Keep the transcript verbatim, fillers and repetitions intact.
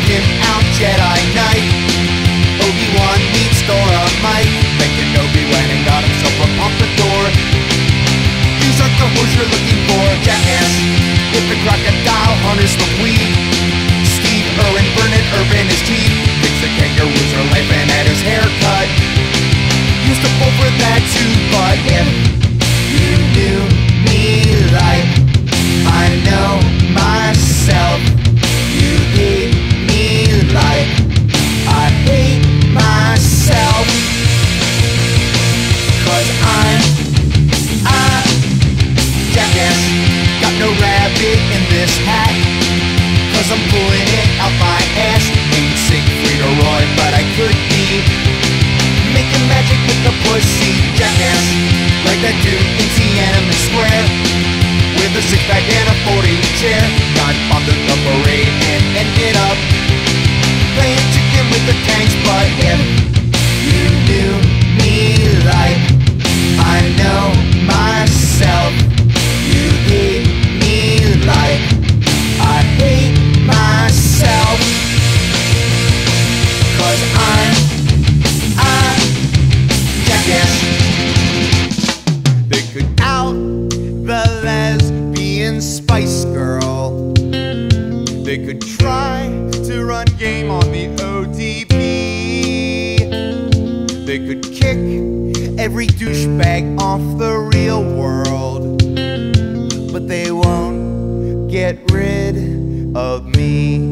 him out Jedi Knight. Obi-Wan meets Dora Mike. Then Kenobi went and got himself a pompadour. These aren't the hoes you're looking for. Jackass, if the crocodile hunters smoke weed. Steve Irwin burning Urban his teeth. Thinks the kangaroos are laughing at his haircut. Used to fall for that too, but if you knew me like I know myself, you hate me like I hate myself. Cause I'm a jackass. Got no rabbit in this hat, cause I'm pulling it out my ass. Ain't Siegfried or Roy, but I could be making magic with the pussy. Jackass, like that dude in Tiananmen Square, with a six pack and a folding chair. Got bombed in the parade and ended up playing chicken with the tanks. But if you knew me like I know myself, you hate me like I hate myself. Cause I'm a jackass. They could out the lesbian Spice Girl. They could try to run game on the O D P. They could kick every douchebag off the real world, but they won't get rid of me.